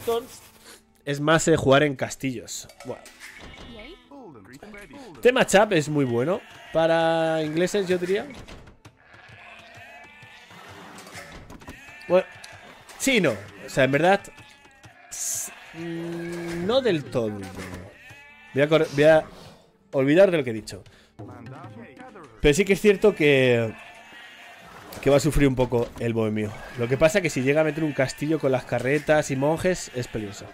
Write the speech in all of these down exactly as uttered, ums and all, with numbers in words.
Stones es más eh, jugar en castillos. Bueno. Este matchup es muy bueno para ingleses, yo diría. Bueno, sí, no. O sea, en verdad, no del todo. Voy a, voy a olvidar de lo que he dicho. Pero sí que es cierto que que va a sufrir un poco el bohemio. Lo que pasa es que si llega a meter un castillo con las carretas y monjes es peligroso.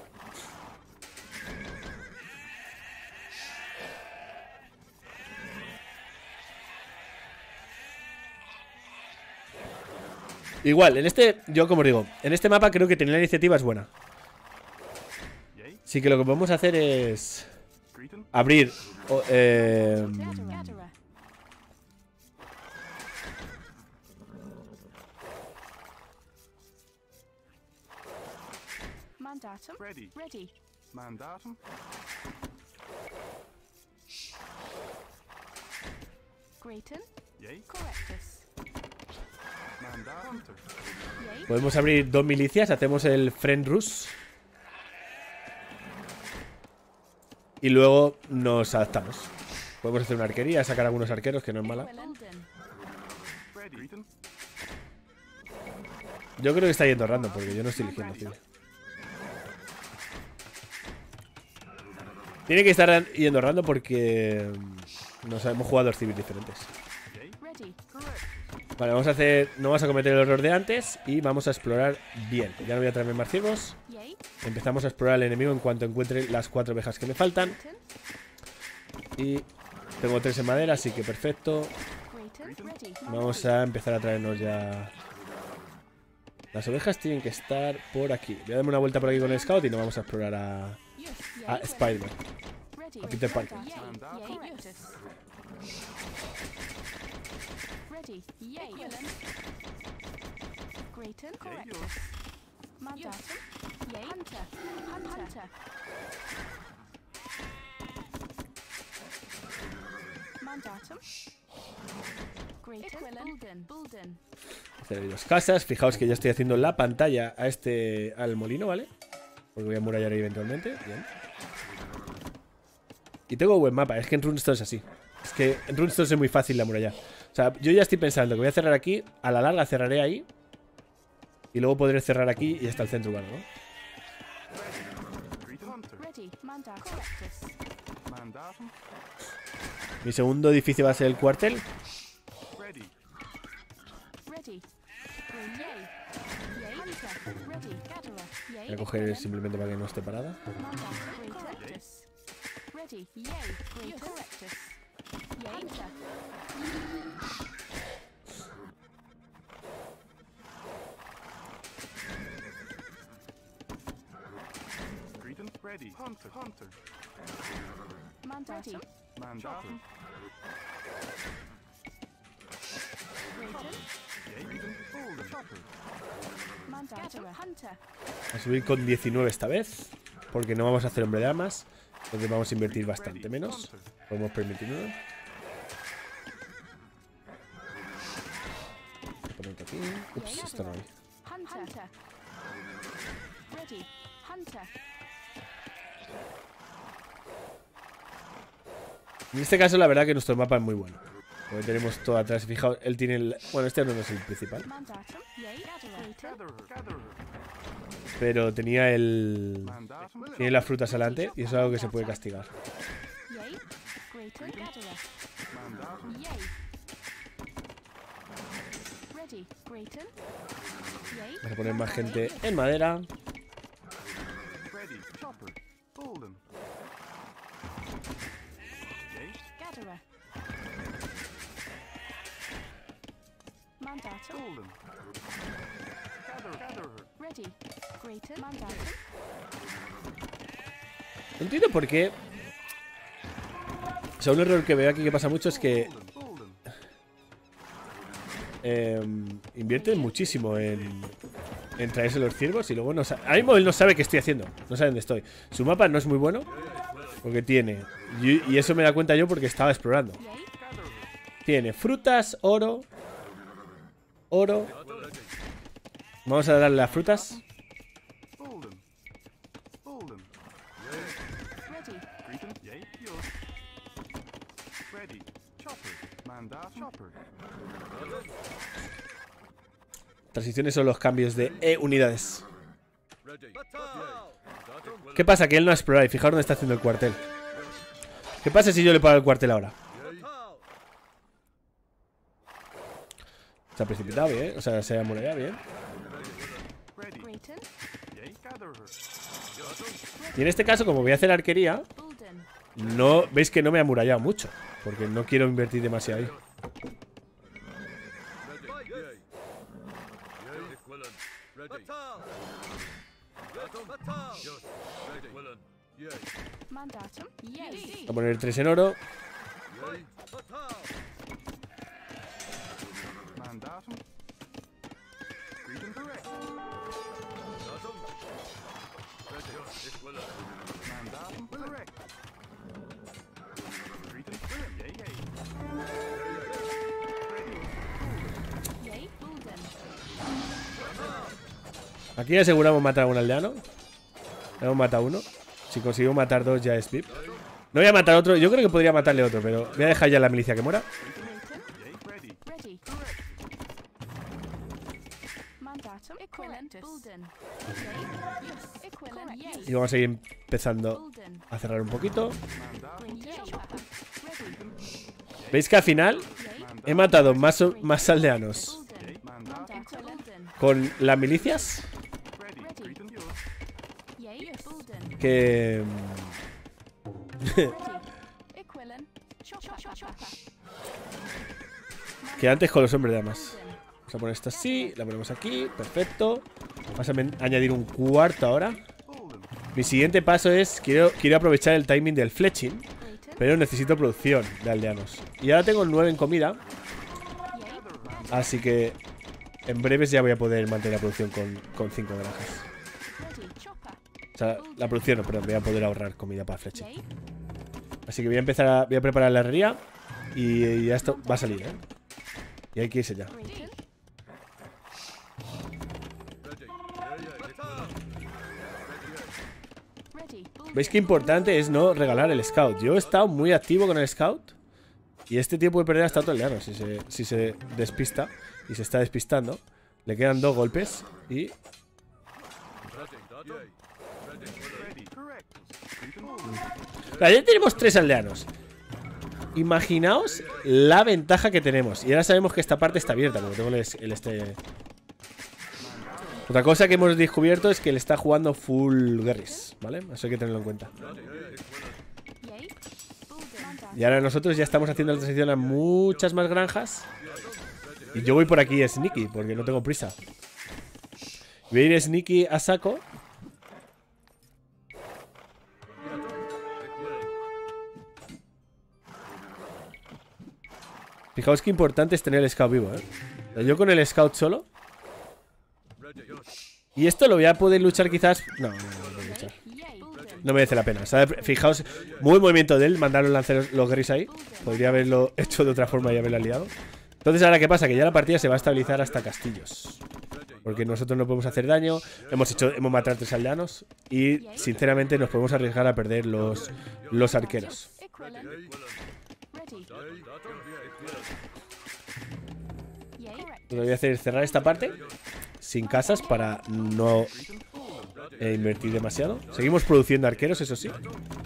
Igual, en este, yo como digo, en este mapa creo que tener la iniciativa es buena. Así que lo que podemos hacer es abrir o, eh, Mandatum. Ready. Ready. Mandatum. Grayton. Yay. Correctus. Mandatum. Yay. Podemos abrir dos milicias, hacemos el Friend Rush y luego nos adaptamos. Podemos hacer una arquería, sacar algunos arqueros, que no es mala. Yo creo que está yendo random porque yo no estoy eligiendo civil. Tiene que estar yendo random porque nos hemos jugado dos civiles diferentes. Vale, vamos a hacer. No vamos a cometer el error de antes y vamos a explorar bien. Ya no voy a traerme más ciervos. Empezamos a explorar al enemigo en cuanto encuentre las cuatro ovejas que me faltan. Y tengo tres en madera, así que perfecto. Vamos a empezar a traernos ya. Las ovejas tienen que estar por aquí. Voy a darme una vuelta por aquí con el scout y nos vamos a explorar a, a Spider-Man, a Peter Parker. Hacer dos casas. Fijaos que ya estoy haciendo la pantalla a este al molino, ¿vale? Porque voy a murallar ahí eventualmente. Bien. Y tengo buen mapa. Es que en Runestone es así. Es que en Runestone es muy fácil la muralla. O sea, yo ya estoy pensando que voy a cerrar aquí. A la larga cerraré ahí. Y luego podré cerrar aquí y hasta el centro urbano, ¿no? Mi segundo edificio va a ser el cuartel. Voy a coger simplemente para que no esté parada. Ready. Hunter. Hunter. Mandatum. Mandatum. Vamos a subir con diecinueve esta vez, porque no vamos a hacer hombre de armas, entonces vamos a invertir bastante menos. Podemos permitirlo. Ponerte aquí. Ups, esto no hay. En este caso la verdad que nuestro mapa es muy bueno. Porque tenemos todo atrás. Fijaos, él tiene el... Bueno, este no es el principal. Pero tenía el... Tiene las frutas adelante y eso es algo que se puede castigar. Vamos a poner más gente en madera. No entiendo por qué. O sea, un error que veo aquí que pasa mucho es que eh, invierte muchísimo en, en traerse los ciervos y luego no sabe. Ahora mismo él no sabe qué estoy haciendo. No sabe dónde estoy. Su mapa no es muy bueno porque tiene, y, y eso me da cuenta yo porque estaba explorando. Tiene frutas, oro, oro. Vamos a darle las frutas. Mandatum. Chopper. Transiciones son los cambios de E unidades. ¿Qué pasa? Que él no ha explorado. Y fijaos dónde está haciendo el cuartel. ¿Qué pasa si yo le pago el cuartel ahora? Se ha precipitado bien, o sea, se ha amurallado bien. Y en este caso, como voy a hacer arquería, no veis que no me he amurallado mucho, porque no quiero invertir demasiado ahí. Voy a poner tres en oro. Mandatum. Greeting correct. Mandatum correct. Greeting correct. Yay, yay. Yay, Bulden. Aquí aseguramos matar a un aldeano. Hemos matado uno. Si conseguimos matar dos ya es V I P. No voy a matar a otro. Yo creo que podría matarle a otro, pero voy a dejar ya la milicia que muera. Yay, ready. Ready. Mandatum. Equivalent. Bulden. Yay. Yes. Equivalent. Yay. Y vamos a ir empezando Bulden. a cerrar un poquito. Mandatum. Yay. Ready. ¿Veis que al final Yay. he matado más, más aldeanos Bulden. Mandatum. Mandatum. con las milicias Ready. Ready. Greeting yours. Yay. Yes. Bulden. que... Ready. Equivalent. Chopper. Chopper. que antes con los hombres de armas. Bulden. Vamos a poner esta así, la ponemos aquí, perfecto. Vamos a añadir un cuarto ahora. Bulden. Mi siguiente paso es, quiero, quiero aprovechar el timing del fletching, Greaton. pero necesito producción de aldeanos. Y ahora tengo nueve en comida, Yay. así que en breves ya voy a poder mantener la producción con, con cinco granjas. Ready. Chopper. O sea, la producción no, pero voy a poder ahorrar comida para fletching. Yay. Así que voy a empezar a, voy a preparar la herrería y, y ya esto va a salir, ¿eh? Y hay que irse ya. Greaton. Ready. Bulden. ¿Veis qué importante es no regalar el scout? Yo he estado muy activo con el scout y este tío puede perder hasta todo el aldeano si se, si se despista y se está despistando. Le quedan dos golpes y... Ready. Correct. Greeting Bulden. Claro, ya tenemos tres aldeanos. Imaginaos la ventaja que tenemos. Y ahora sabemos que esta parte está abierta, porque tengo el, el este... Otra cosa que hemos descubierto es que él está jugando full guerris, ¿vale? Eso hay que tenerlo en cuenta. Yay. Bulden. Y ahora nosotros ya estamos haciendo la transición a muchas más granjas. Y yo voy por aquí sneaky, porque no tengo prisa. Voy a ir sneaky a saco. Fijaos qué importante es tener el scout vivo, ¿eh? Yo con el scout solo. Y esto lo voy a poder luchar quizás... No, no, no, no puedo luchar. Yay. Bulden. No merece la pena. ¿Sabe? Fijaos, muy movimiento de él, mandar los lanceros, los guerris ahí. Podría haberlo hecho de otra forma y haberla liado. Entonces, ¿ahora qué pasa? Que ya la partida se va a estabilizar hasta castillos. Porque nosotros no podemos hacer daño. Hemos hecho, hemos matado a tres aldeanos. Y, sinceramente, nos podemos arriesgar a perder los, los arqueros. Equivalent. Ready. Yay. Lo que voy a hacer es cerrar esta parte sin casas para no eh, invertir demasiado. Seguimos produciendo arqueros, eso sí.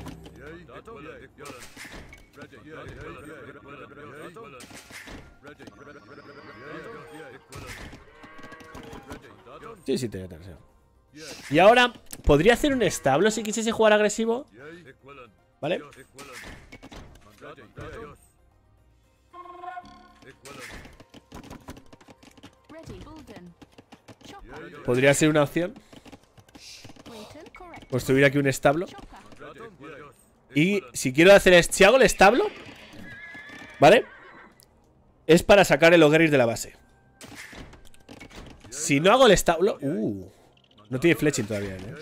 Sí, sí, tenía tercero. Y ahora, podría hacer un establo si quisiese jugar agresivo. ¿Vale? Ready. Bulden. Chopper. Podría ser una opción Greaton. Correct. construir aquí un establo. Chopper. Y si quiero hacer esto, si hago el establo, ¿vale? Es para sacar el Ogreris de la base. Si no hago el establo... Uh, no tiene fletching todavía, ¿eh?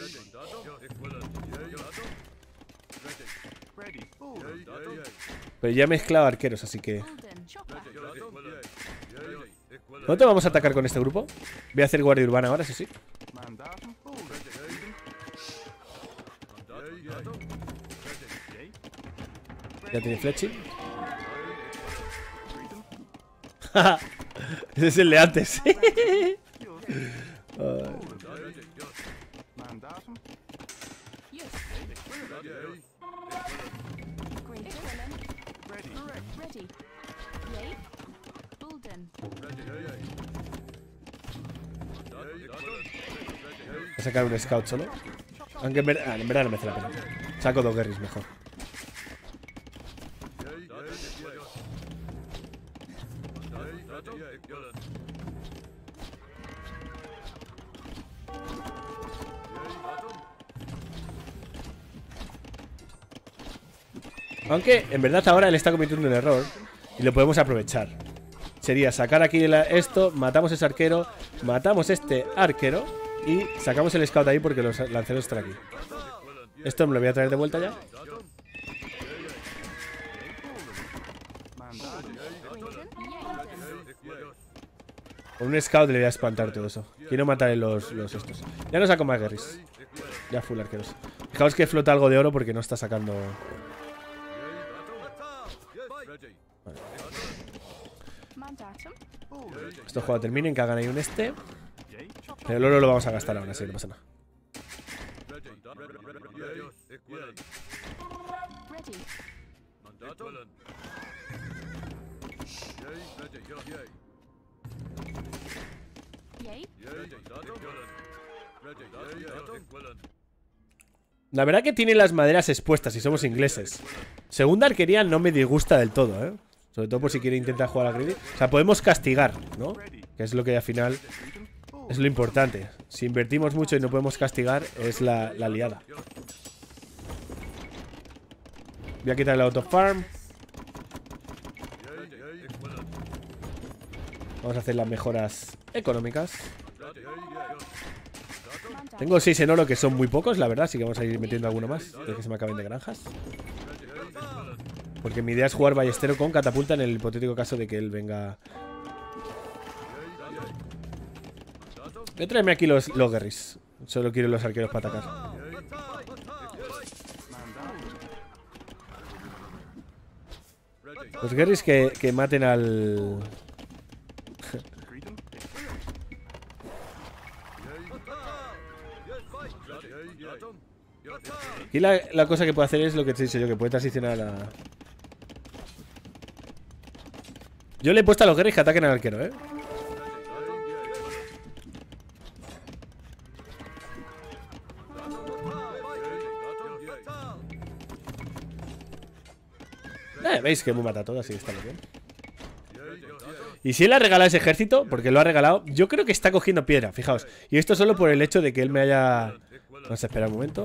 Ready. Bulden. Pero ya he mezclado arqueros, así que... Bulden. Chopper. ¿Cuánto vamos a atacar con este grupo? Voy a hacer guardia urbana ahora, sí, sí. Mandatum. Bulden. Ya tiene fletching. Ese es el de antes. Mandatum. Yes. Great. Ready. Correct. Ready. Yay. Bulden. Voy a sacar un scout solo. Aunque en verdad, ah, en verdad no me hace la pena. Saco dos guerris mejor. Aunque en verdad ahora él está cometiendo un error y lo podemos aprovechar. Sería sacar aquí la- esto, matamos ese arquero, matamos este arquero y sacamos el scout ahí porque los lanceros están aquí. Esto me lo voy a traer de vuelta ya. Con un scout le voy a espantar todo eso. Quiero matar los, los estos. Ya no saco más guerris. Ya full arqueros. Fijaos que flota algo de oro porque no está sacando... Mandatum. Estos juegos terminen, que hagan ahí un este. Pero el oro lo vamos a gastar ahora, así que no pasa nada. Ready. Yay. La verdad que tiene las maderas expuestas y somos ingleses. Segunda arquería no me disgusta del todo, ¿eh? Sobre todo por si quiere intentar jugar a greedy. O sea, podemos castigar, ¿no? Que es lo que al final es lo importante. Si invertimos mucho y no podemos castigar, es la, la liada. Voy a quitar el auto farm. Vamos a hacer las mejoras económicas. Tengo seis en oro, que son muy pocos, la verdad. Así que vamos a ir metiendo alguno más de que se me acaben de granjas. Porque mi idea es jugar ballestero con catapulta en el hipotético caso de que él venga. Voy a traerme aquí los, los guerris. Solo quiero los arqueros para atacar. Los guerris que, que maten al... Aquí la, la cosa que puedo hacer es lo que te he dicho yo, que puede transicionar a la... Yo le he puesto a los guerris que ataquen al arquero, ¿eh? Eh, veis que me mata todo, así que está muy bien. Y si él ha regalado ese ejército, porque lo ha regalado, yo creo que está cogiendo piedra, fijaos. Y esto solo por el hecho de que él me haya... Vamos a esperar un momento.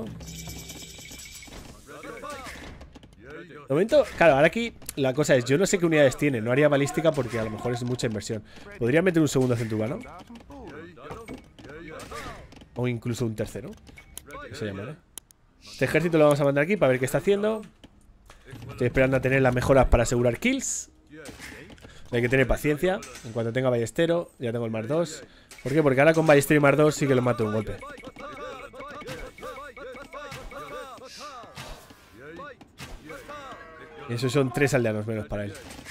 De momento, claro, ahora aquí la cosa es, yo no sé qué unidades tiene. No haría balística porque a lo mejor es mucha inversión. Podría meter un segundo centurbano. O incluso un tercero. Eso llamará. Este ejército lo vamos a mandar aquí para ver qué está haciendo. Estoy esperando a tener las mejoras para asegurar kills. Hay que tener paciencia. En cuanto tenga ballestero, ya tengo el más dos. ¿Por qué? Porque ahora con ballestero y más dos sí que lo mato de un golpe. Y esos son tres aldeanos menos para él.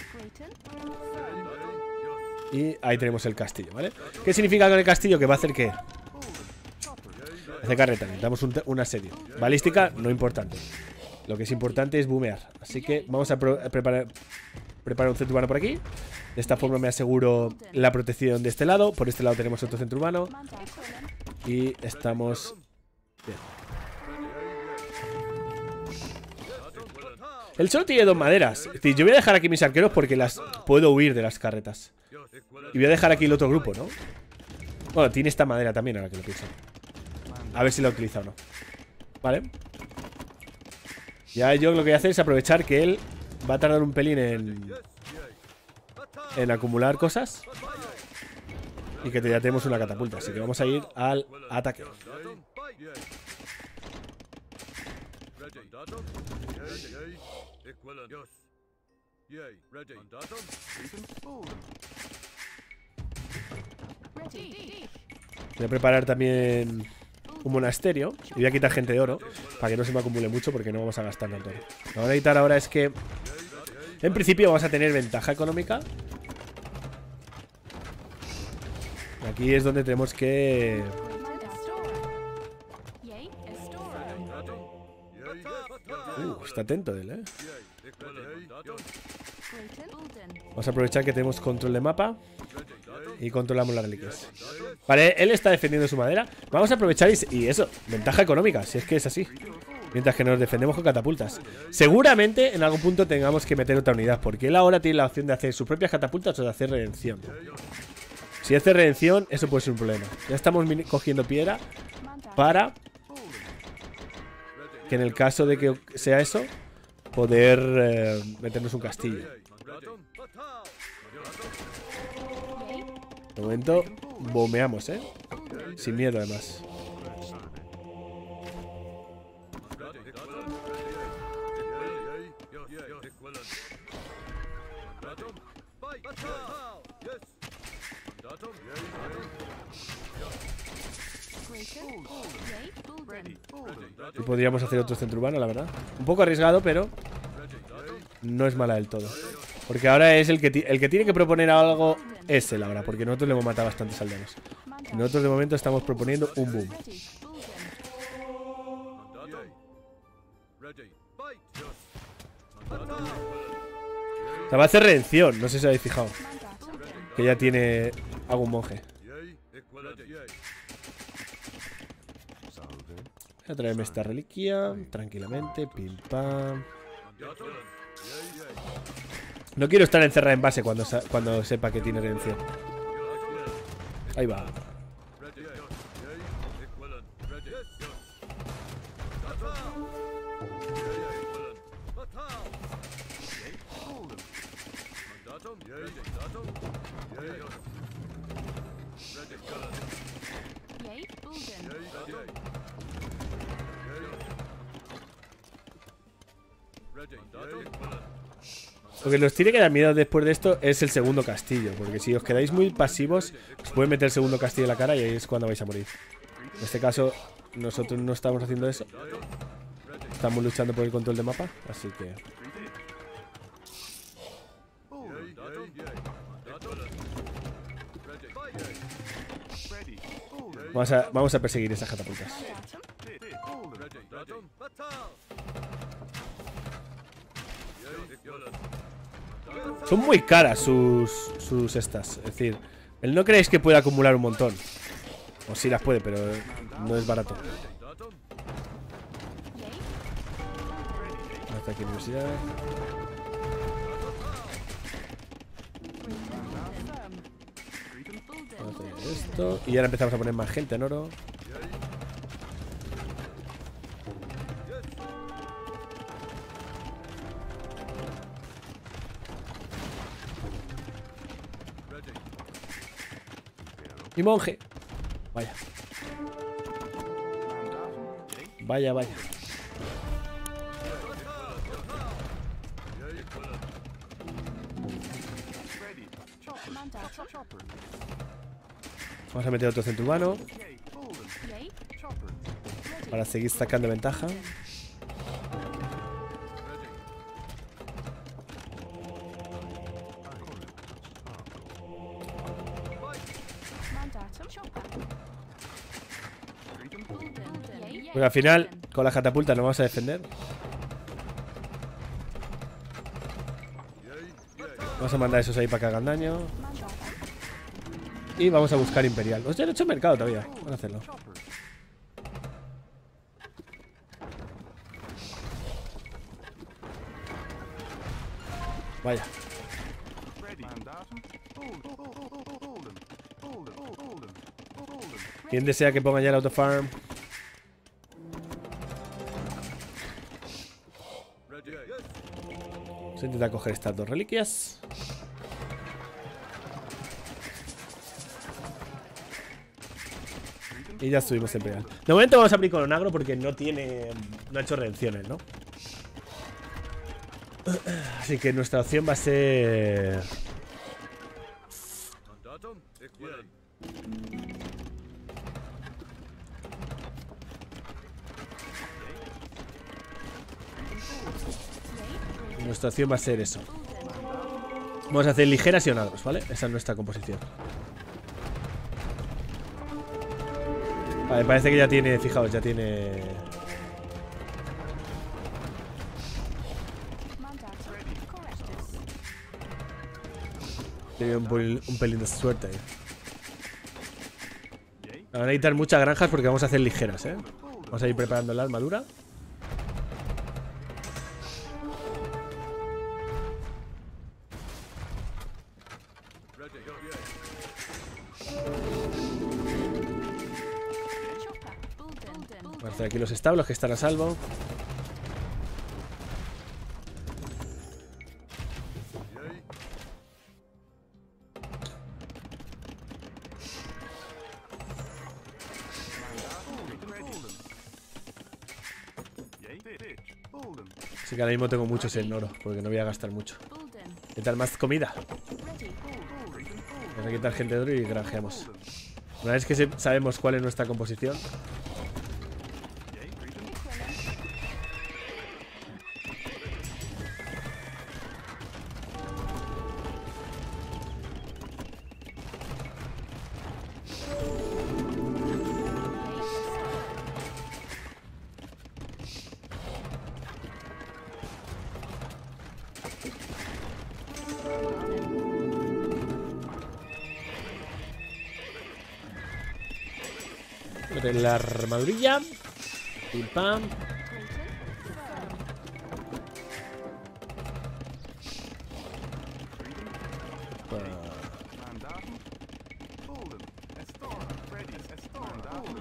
Y ahí tenemos el castillo, ¿vale? ¿Qué significa con el castillo? Que va a hacer qué. Hace carreta, necesitamos un, un asedio. Balística, no importante. Lo que es importante es boomear. Así que vamos a, pro, a preparar Preparar un centro urbano por aquí. De esta forma me aseguro la protección de este lado. Por este lado tenemos otro centro urbano. Y estamos bien. Él solo tiene dos maderas. Es decir, yo voy a dejar aquí mis arqueros porque las puedo huir de las carretas. Y voy a dejar aquí el otro grupo, ¿no? Bueno, tiene esta madera también, ahora que lo pienso. A ver si la utiliza o no. Vale. Ya yo lo que voy a hacer es aprovechar que él va a tardar un pelín en En acumular cosas. Y que ya tenemos una catapulta. Así que vamos a ir al ataque. Voy a preparar también un monasterio. Y voy a quitar gente de oro para que no se me acumule mucho, porque no vamos a gastar tanto oro. Lo que voy a quitar ahora es que en principio vamos a tener ventaja económica. Aquí es donde tenemos que... Yay, Estora. Uh, está atento él, ¿eh? Grayton, Bulden. Vamos a aprovechar que tenemos control de mapa y controlamos las reliquias. Vale, él está defendiendo su madera. Vamos a aprovechar y, y eso, ventaja económica, si es que es así. Mientras que nos defendemos con catapultas. Seguramente en algún punto tengamos que meter otra unidad, porque él ahora tiene la opción de hacer sus propias catapultas o de hacer redención. Si hace redención, eso puede ser un problema. Ya estamos cogiendo piedra para que en el caso de que sea eso, poder eh, meternos un castillo. De momento, bombeamos, ¿eh? Sin miedo, además. Y podríamos hacer otro centro urbano, la verdad. Un poco arriesgado, pero no es mala del todo. Porque ahora es el que, el que tiene que proponer algo. Es él ahora, porque nosotros le hemos matado a bastantes aldeanos. Y nosotros de momento estamos proponiendo un boom. O sea, va a hacer redención, no sé si habéis fijado. Que ya tiene algún monje. Voy a traerme esta reliquia tranquilamente, pim pam. No quiero estar encerrado en base cuando, cuando sepa que tiene redención. Ahí va. Lo que nos tiene que dar miedo después de esto es el segundo castillo, porque si os quedáis muy pasivos os puede meter el segundo castillo en la cara y ahí es cuando vais a morir. En este caso nosotros no estamos haciendo eso. Estamos luchando por el control de mapa, así que... Vamos a, vamos a perseguir esas catapultas. Son muy caras sus, sus estas. Es decir, él no creéis que puede acumular un montón. O sí las puede, pero no es barato. Hasta aquí universidad. Vamos a hacer esto. Y ahora empezamos a poner más gente en oro. Mi monje. Vaya. Vaya, vaya. Vamos a meter otro centro urbano para seguir sacando ventaja. Porque al final, con las catapultas nos vamos a defender. Vamos a mandar esos ahí para que hagan daño. Y vamos a buscar Imperial. Hostia, no he hecho mercado todavía. Vamos a hacerlo. Vaya. ¿Quién desea que ponga ya el autofarm? Vamos a intentar coger estas dos reliquias. Y ya estuvimos en Imperial. De momento vamos a abrir con Onagro porque no tiene... No ha hecho redenciones, ¿no? Así que nuestra opción va a ser... Nuestra opción va a ser eso. Vamos a hacer ligeras y onagros, ¿vale? Esa es nuestra composición. Vale, parece que ya tiene, fijaos, ya tiene... Mandatum correctus. Tiene un, pelín- un pelín de suerte ahí. Yay. Van a necesitar muchas granjas porque vamos a hacer ligeras, ¿eh? Vamos a ir preparando la armadura. Chopper. Bulden. Vamos a hacer aquí los establos que están a salvo. Yay. Ditch. Bulden. Así que ahora mismo tengo muchos en oro porque no voy a gastar mucho. Bulden. ¿Qué tal más comida? Ready. Vamos a quitar gente de oro y granjeamos. Una vez que se- sabemos cuál es nuestra composición, Yay. Freedom. Equilin. meter la armadurilla. Pim pam. Mandatum. Bulden. Estora. Ready. Estora. Mandatum.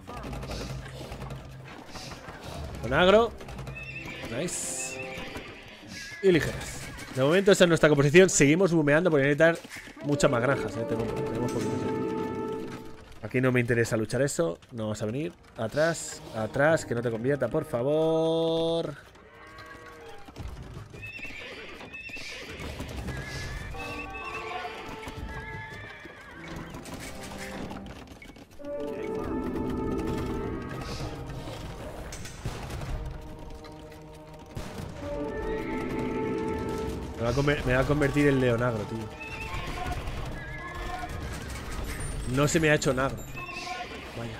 Con agro. Nice. Y ligeras. De momento esa es nuestra composición. Seguimos bumeando porque necesitar muchas más granjas, ¿eh? Tenemos, tenemos poquitas, ¿eh? Aquí no me interesa luchar eso. No vas a venir. Atrás, atrás, que no te convierta, por favor. Me va a, conver- me va a convertir en leonagro, tío. No se me ha hecho nada. Vaya.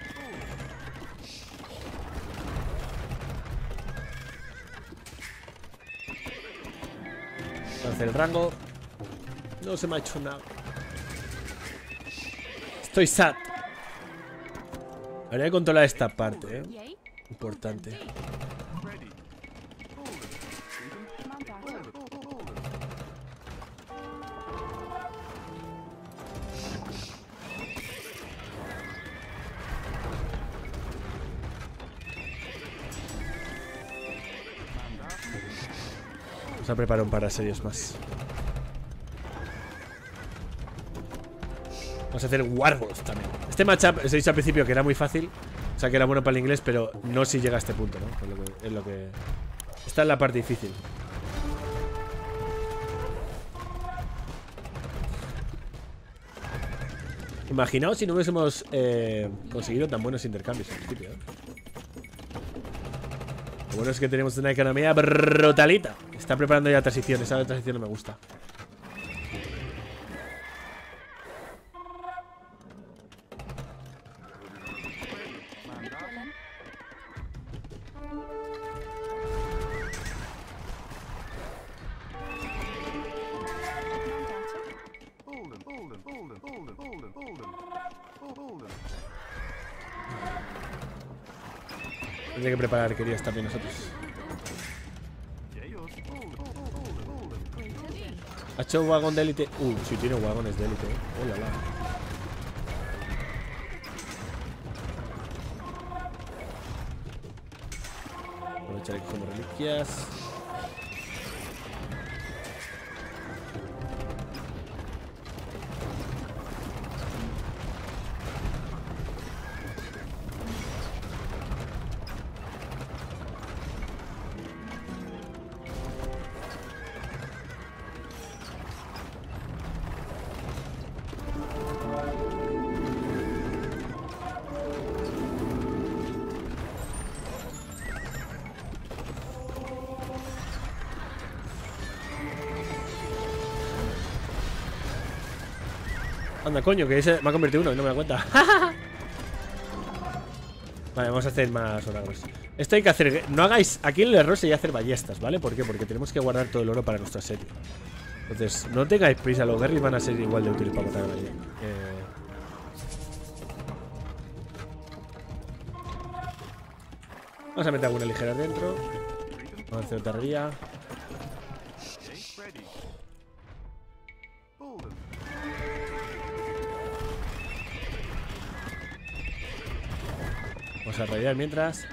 Lance el rango. No se me ha hecho nada. Estoy sad. Habría que controlar esta parte, eh. Yay. Importante. Ready. Bulden. Freedom. Mandatum. Bulden. Vamos a preparar un par de asedios más. Vamos a hacer Warballs también. Este matchup, os he dicho al principio que era muy fácil. O sea que era bueno para el inglés, pero no si llega a este punto, ¿no? Es lo que, es lo que... Esta es la parte difícil. Imaginaos si no hubiésemos eh, conseguido tan buenos intercambios al principio, ¿eh? Lo bueno es que tenemos una economía brutalita. Está preparando ya transición. Esa transición no me gusta. Equilin. Mandatum. Bulden. Bulden. Bulden. Bulden. Bulden. Bulden. Bulden. Tendré que preparar arquerías también nosotros. Yay. Bulden. Bulden. Bulden. Bulden. ¿Ha hecho wagón de élite? Uh, sí tiene wagones de élite. ¿eh? Oh, la, la. Aprovechar aquí como reliquias. Anda, coño, que ese me ha convertido uno y no me da cuenta. Vale, vamos a hacer más onagros. Esto hay que hacer... No hagáis... Aquí el error sería hacer ballestas, ¿vale? ¿Por qué? Porque tenemos que guardar todo el oro para nuestro asedio. Entonces, no tengáis prisa. Los berries van a ser igual de útiles para matar a nadie. Eh... Vamos a meter alguna ligera dentro. Vamos a hacer otra ría. Ready. Build them. Vamos a rayar mientras.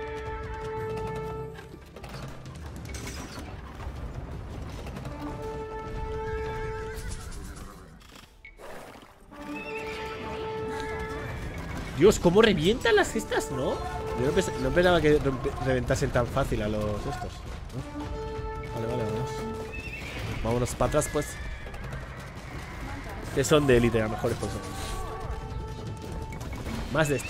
Dios, cómo revientan las cestas, ¿no? Yo no, pens no esperaba que reventasen tan fácil a los estos, ¿no? Vale, vale, vamos. Vámonos para atrás, pues. Que son de élite, a lo mejor es por eso. Más de esto.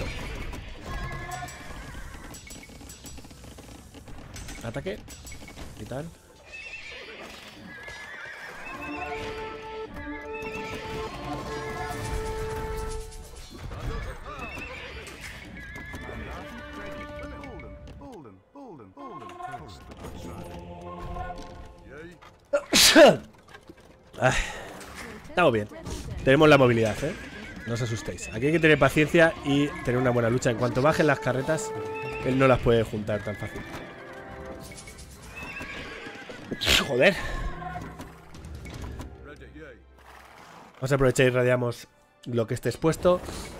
Ataque. ¿Qué tal? Build them. Build them. Build them. Ay, estamos bien. Tenemos la movilidad, ¿eh? No os asustéis. Aquí hay que tener paciencia y tener una buena lucha. En cuanto bajen las carretas, él no las puede juntar tan fácil. Joder. Vamos a aprovechar y radiamos lo que esté expuesto.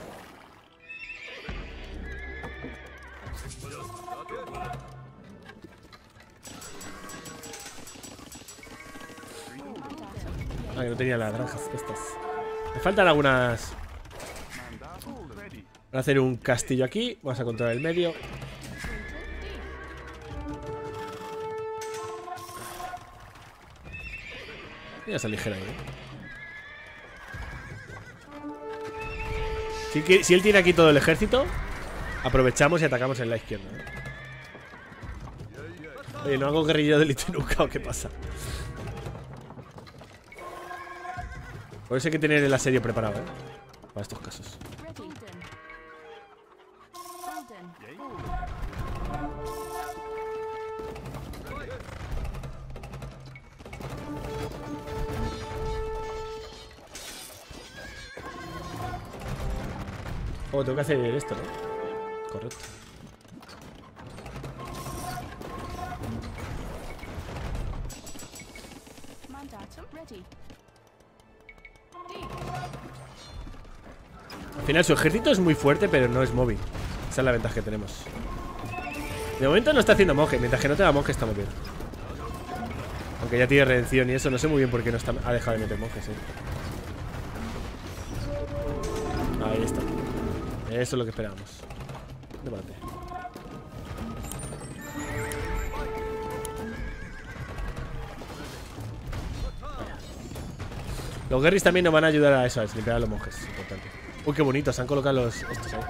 Ah, que no tenía las granjas estas. Me faltan algunas. Voy a hacer un castillo aquí. Vamos a controlar el medio. Mira esa ligera ahí, ¿eh? Si, que, si él tiene aquí todo el ejército, aprovechamos y atacamos en la izquierda, ¿eh? Oye, no hago guerrillero de élite nunca, ¿o qué pasa? Por eso hay que tener el asedio preparado, ¿eh? Para estos casos. Oh, tengo que hacer esto, ¿no? Correcto. Al final su ejército es muy fuerte, pero no es móvil. Esa es la ventaja que tenemos. De momento no está haciendo monje. Mientras que no tenga monje estamos bien. Aunque ya tiene redención y eso. No sé muy bien por qué no está, ha dejado de meter monjes, eh. Ahí está. Eso es lo que esperábamos. De parte. Los guerris también nos van a ayudar a eso, a limpiar a los monjes. Importante. Uy, qué bonito. Se han colocado los estos ahí.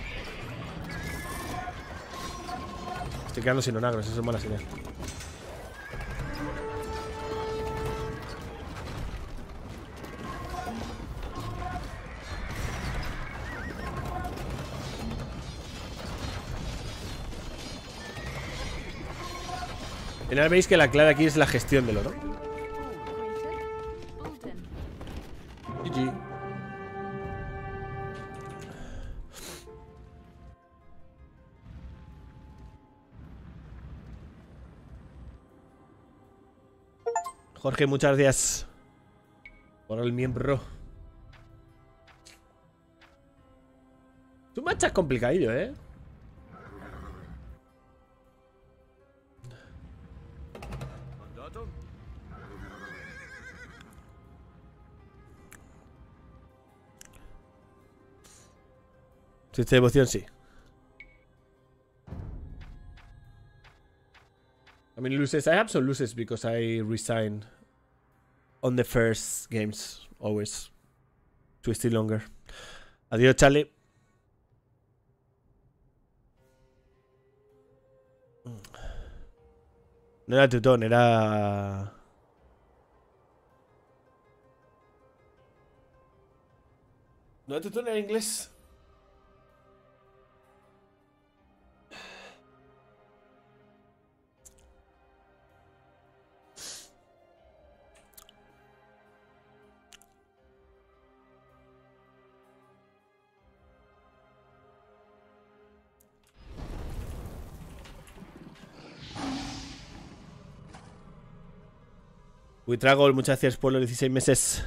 Estoy quedando sin onagros. Eso es mala señal. Al final veis que la clave aquí es la gestión del oro. G G. Jorge, muchas gracias por el miembro. Tu matcha es complicadillo, ¿eh? Si esta devoción, sí. I mean, loses. I have some loses because I resigned on the first games, always. To stay longer. Adiós, Charlie. No era Teutón, era... ¿No era Teutón, era inglés? Buitragol, muchas gracias por los dieciséis meses.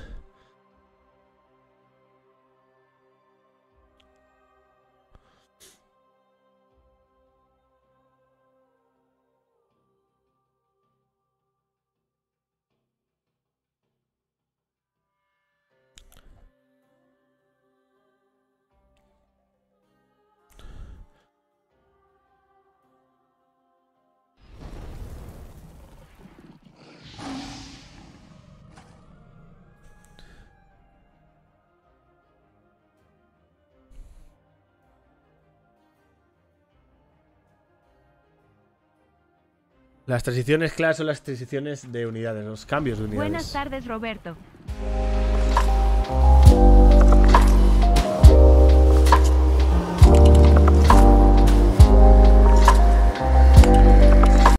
Las transiciones claras son las transiciones de unidades, los cambios de unidades. Buenas tardes, Roberto.